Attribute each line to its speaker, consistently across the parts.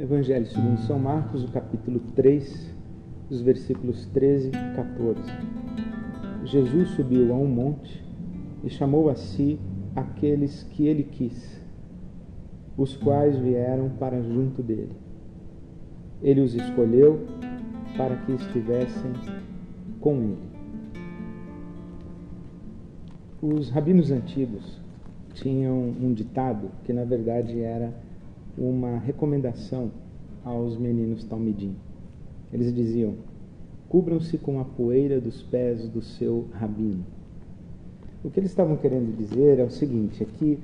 Speaker 1: Evangelho segundo São Marcos, o capítulo 3, os versículos 13 e 14. Jesus subiu a um monte e chamou a si aqueles que ele quis, os quais vieram para junto dele. Ele os escolheu para que estivessem com ele. Os rabinos antigos tinham um ditado que na verdade era uma recomendação aos meninos talmidim. Eles diziam: cubram-se com a poeira dos pés do seu rabino. O que eles estavam querendo dizer é o seguinte, é que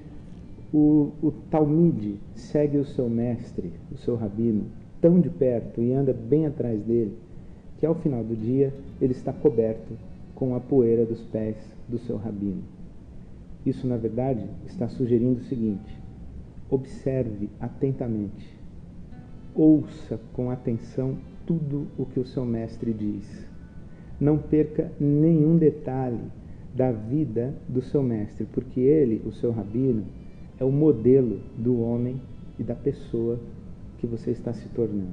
Speaker 1: o talmide segue o seu mestre, o seu rabino, tão de perto e anda bem atrás dele, que ao final do dia ele está coberto com a poeira dos pés do seu rabino. Isso, na verdade, está sugerindo o seguinte: observe atentamente, ouça com atenção tudo o que o seu mestre diz. Não perca nenhum detalhe da vida do seu mestre, porque ele, o seu rabino, é o modelo do homem e da pessoa que você está se tornando.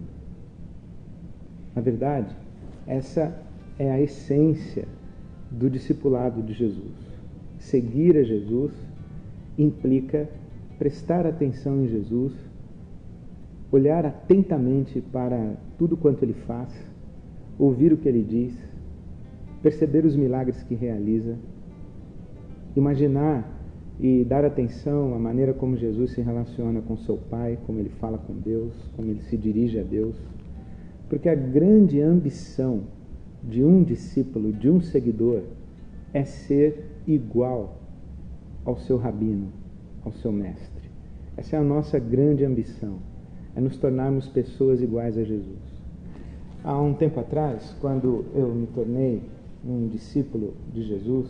Speaker 1: Na verdade, essa é a essência do discipulado de Jesus. Seguir a Jesus implica prestar atenção em Jesus, olhar atentamente para tudo quanto ele faz, ouvir o que ele diz, perceber os milagres que realiza, imaginar e dar atenção à maneira como Jesus se relaciona com seu Pai, como ele fala com Deus, como ele se dirige a Deus. Porque a grande ambição de um discípulo, de um seguidor, é ser igual ao seu rabino, ao seu mestre. Essa é a nossa grande ambição, é nos tornarmos pessoas iguais a Jesus. Há um tempo atrás, quando eu me tornei um discípulo de Jesus,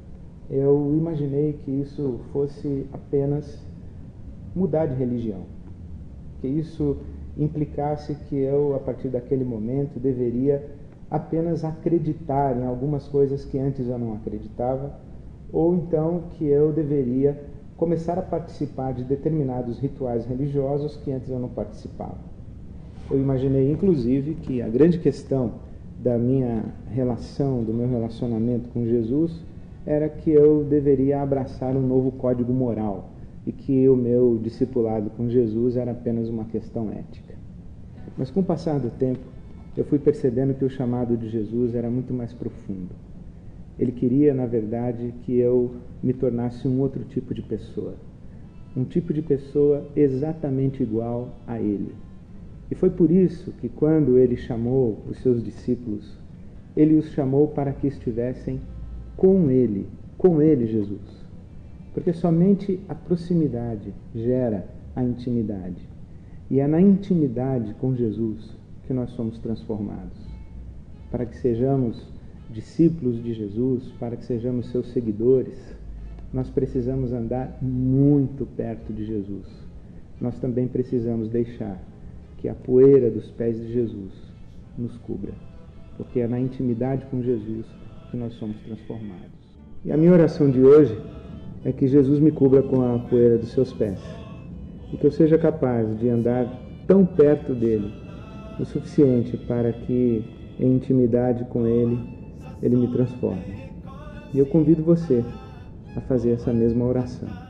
Speaker 1: eu imaginei que isso fosse apenas mudar de religião, que isso implicasse que eu, a partir daquele momento, deveria apenas acreditar em algumas coisas que antes eu não acreditava, ou então que eu deveria começar a participar de determinados rituais religiosos que antes eu não participava. Eu imaginei, inclusive, que a grande questão da minha relação, do meu relacionamento com Jesus, era que eu deveria abraçar um novo código moral e que o meu discipulado com Jesus era apenas uma questão ética. Mas com o passar do tempo, eu fui percebendo que o chamado de Jesus era muito mais profundo. Ele queria, na verdade, que eu me tornasse um outro tipo de pessoa. Um tipo de pessoa exatamente igual a ele. E foi por isso que, quando ele chamou os seus discípulos, ele os chamou para que estivessem com ele Jesus. Porque somente a proximidade gera a intimidade. E é na intimidade com Jesus que nós somos transformados. Para que sejamos discípulos de Jesus, para que sejamos seus seguidores, nós precisamos andar muito perto de Jesus. Nós também precisamos deixar que a poeira dos pés de Jesus nos cubra, porque é na intimidade com Jesus que nós somos transformados. E a minha oração de hoje é que Jesus me cubra com a poeira dos seus pés e que eu seja capaz de andar tão perto dele o suficiente para que, em intimidade com ele me transforme. E eu convido você a fazer essa mesma oração.